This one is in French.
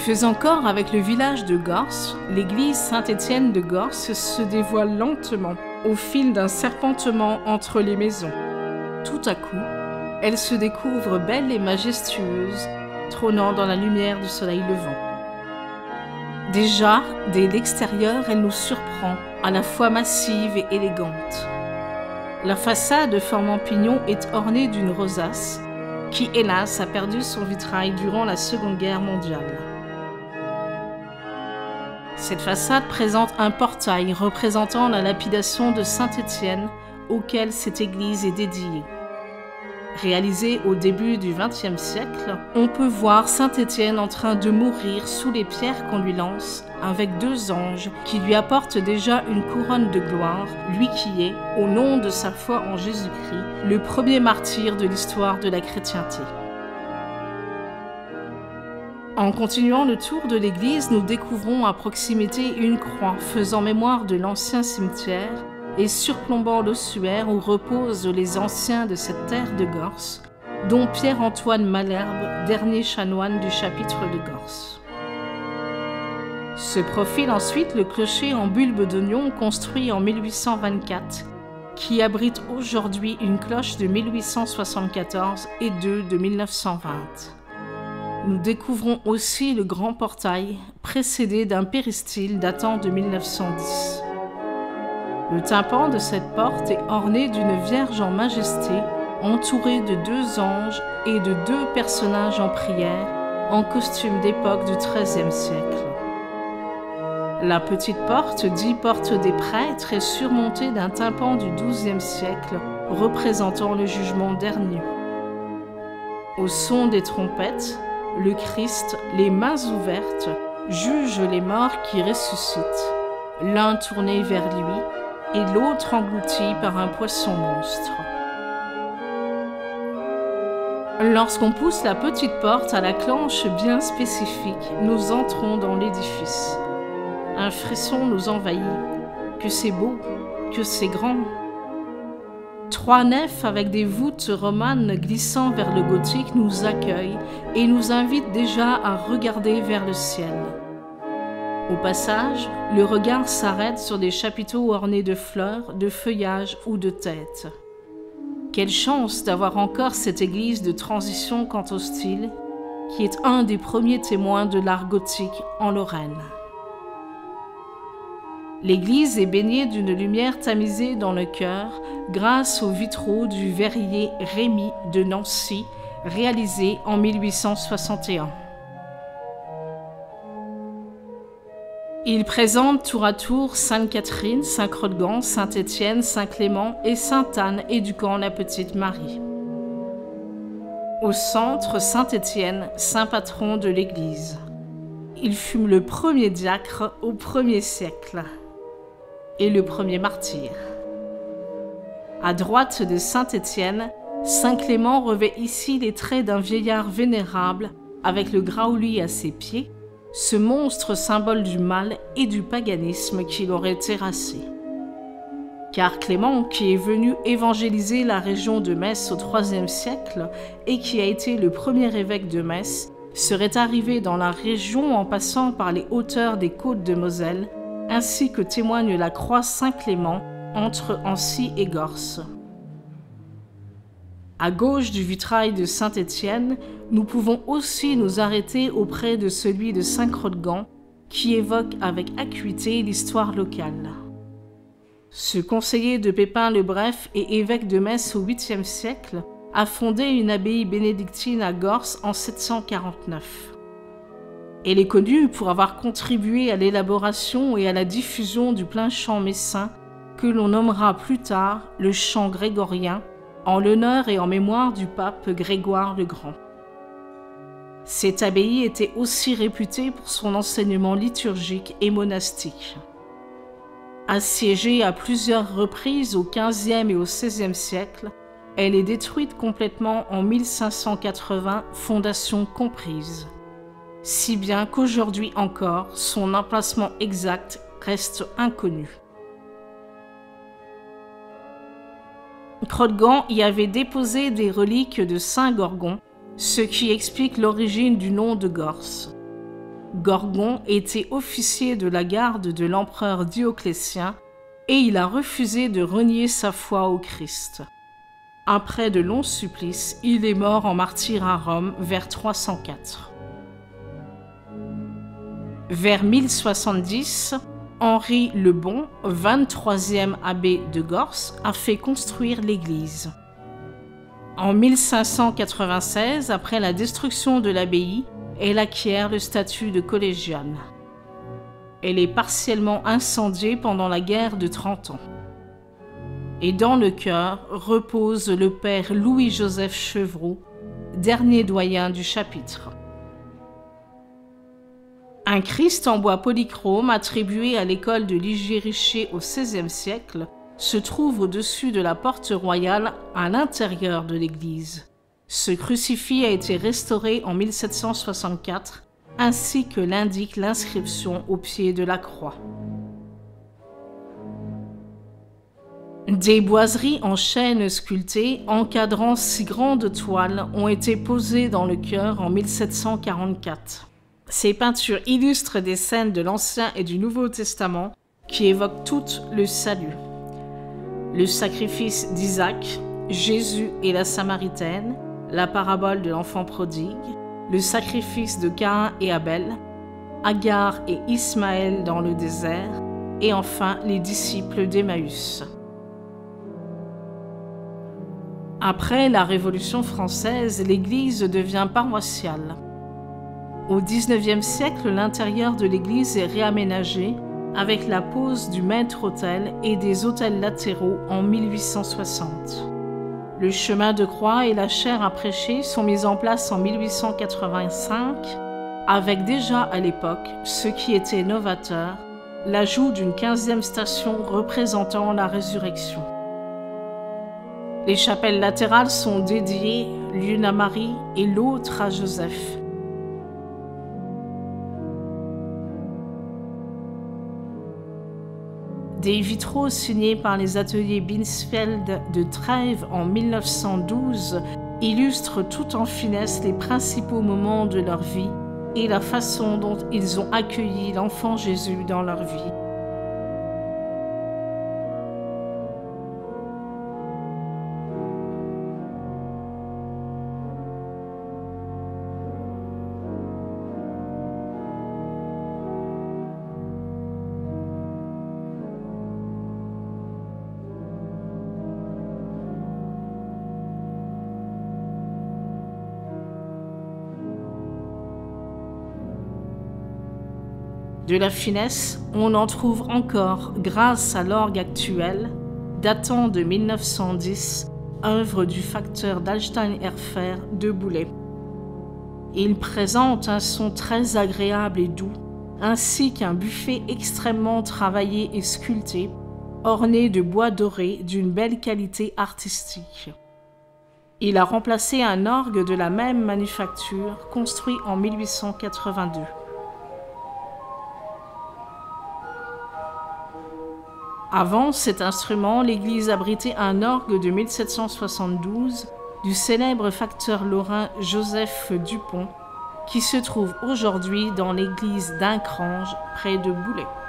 Faisant corps avec le village de Gorce, l'église Saint-Étienne de Gorce se dévoile lentement au fil d'un serpentement entre les maisons. Tout à coup, elle se découvre belle et majestueuse, trônant dans la lumière du soleil levant. Déjà, dès l'extérieur, elle nous surprend, à la fois massive et élégante. La façade formant pignon est ornée d'une rosace qui, hélas, a perdu son vitrail durant la Seconde Guerre mondiale. Cette façade présente un portail représentant la lapidation de Saint-Étienne auquel cette église est dédiée. Réalisée au début du XXe siècle, on peut voir Saint-Étienne en train de mourir sous les pierres qu'on lui lance, avec deux anges qui lui apportent déjà une couronne de gloire, lui qui est, au nom de sa foi en Jésus-Christ, le premier martyr de l'histoire de la chrétienté. En continuant le tour de l'église, nous découvrons à proximité une croix faisant mémoire de l'ancien cimetière et surplombant l'ossuaire où reposent les anciens de cette terre de Gorce, dont Pierre-Antoine Malherbe, dernier chanoine du chapitre de Gorce. Se profile ensuite le clocher en bulbe d'oignon construit en 1824, qui abrite aujourd'hui une cloche de 1874 et deux de 1920. Nous découvrons aussi le grand portail, précédé d'un péristyle datant de 1910. Le tympan de cette porte est orné d'une Vierge en majesté, entourée de deux anges et de deux personnages en prière, en costume d'époque du XIIIe siècle. La petite porte, dit porte des prêtres, est surmontée d'un tympan du XIIe siècle, représentant le jugement dernier. Au son des trompettes, le Christ, les mains ouvertes, juge les morts qui ressuscitent, l'un tourné vers lui et l'autre englouti par un poisson monstre. Lorsqu'on pousse la petite porte à la clenche bien spécifique, nous entrons dans l'édifice. Un frisson nous envahit. Que c'est beau, que c'est grand. Trois nefs avec des voûtes romanes glissant vers le gothique nous accueillent et nous invitent déjà à regarder vers le ciel. Au passage, le regard s'arrête sur des chapiteaux ornés de fleurs, de feuillages ou de têtes. Quelle chance d'avoir encore cette église de transition quant au style, qui est un des premiers témoins de l'art gothique en Lorraine. L'église est baignée d'une lumière tamisée dans le chœur grâce aux vitraux du verrier Rémy de Nancy, réalisés en 1861. Il présente tour à tour Sainte-Catherine, Saint-Crodegan, Saint-Étienne, Saint-Clément et Sainte-Anne éduquant la petite Marie. Au centre, Saint-Étienne, saint patron de l'Église. Il fut le premier diacre au 1er siècle et le premier martyr. À droite de Saint-Étienne, Saint-Clément revêt ici les traits d'un vieillard vénérable avec le graouli à ses pieds, ce monstre symbole du mal et du paganisme qui l'aurait terrassé. Car Clément, qui est venu évangéliser la région de Metz au IIIe siècle et qui a été le premier évêque de Metz, serait arrivé dans la région en passant par les hauteurs des côtes de Moselle, ainsi que témoigne la croix Saint-Clément entre Ancy et Gorce. À gauche du vitrail de Saint-Étienne, nous pouvons aussi nous arrêter auprès de celui de Saint-Crodegan, qui évoque avec acuité l'histoire locale. Ce conseiller de Pépin le Bref et évêque de Metz au 8e siècle a fondé une abbaye bénédictine à Gorce en 749. Elle est connue pour avoir contribué à l'élaboration et à la diffusion du plein chant messin que l'on nommera plus tard le chant grégorien, en l'honneur et en mémoire du pape Grégoire le Grand. Cette abbaye était aussi réputée pour son enseignement liturgique et monastique. Assiégée à plusieurs reprises au XVe et au XVIe siècle, elle est détruite complètement en 1580, fondation comprise. Si bien qu'aujourd'hui encore, son emplacement exact reste inconnu. Crodegan y avait déposé des reliques de Saint Gorgon, ce qui explique l'origine du nom de Gorce. Gorgon était officier de la garde de l'empereur Dioclétien et il a refusé de renier sa foi au Christ. Après de longs supplices, il est mort en martyr à Rome vers 304. Vers 1070, Henri le Bon, 23e abbé de Gorce, a fait construire l'église. En 1596, après la destruction de l'abbaye, elle acquiert le statut de collégiale. Elle est partiellement incendiée pendant la guerre de 30 ans. Et dans le chœur repose le père Louis-Joseph Chevreau, dernier doyen du chapitre. Un Christ en bois polychrome attribué à l'école de Ligier-Richer au XVIe siècle se trouve au-dessus de la porte royale à l'intérieur de l'église. Ce crucifix a été restauré en 1764, ainsi que l'indique l'inscription au pied de la croix. Des boiseries en chêne sculpté encadrant 6 grandes toiles ont été posées dans le chœur en 1744. Ces peintures illustrent des scènes de l'Ancien et du Nouveau Testament qui évoquent toutes le salut. Le sacrifice d'Isaac, Jésus et la Samaritaine, la parabole de l'enfant prodigue, le sacrifice de Caïn et Abel, Agar et Ismaël dans le désert, et enfin les disciples d'Emmaüs. Après la Révolution française, l'église devient paroissiale. Au XIXe siècle, l'intérieur de l'église est réaménagé avec la pose du maître-autel et des autels latéraux en 1860. Le chemin de croix et la chaire à prêcher sont mis en place en 1885, avec déjà à l'époque, ce qui était novateur, l'ajout d'une 15e station représentant la résurrection. Les chapelles latérales sont dédiées l'une à Marie et l'autre à Joseph. Des vitraux signés par les ateliers Binsfeld de Trèves en 1912 illustrent tout en finesse les principaux moments de leur vie et la façon dont ils ont accueilli l'enfant Jésus dans leur vie. De la finesse, on en trouve encore grâce à l'orgue actuel, datant de 1910, œuvre du facteur d'Alstein-Erfer de Boulay. Il présente un son très agréable et doux, ainsi qu'un buffet extrêmement travaillé et sculpté, orné de bois doré d'une belle qualité artistique. Il a remplacé un orgue de la même manufacture, construit en 1882. Avant cet instrument, l'église abritait un orgue de 1772 du célèbre facteur lorrain Joseph Dupont, qui se trouve aujourd'hui dans l'église d'Incrange, près de Boulay.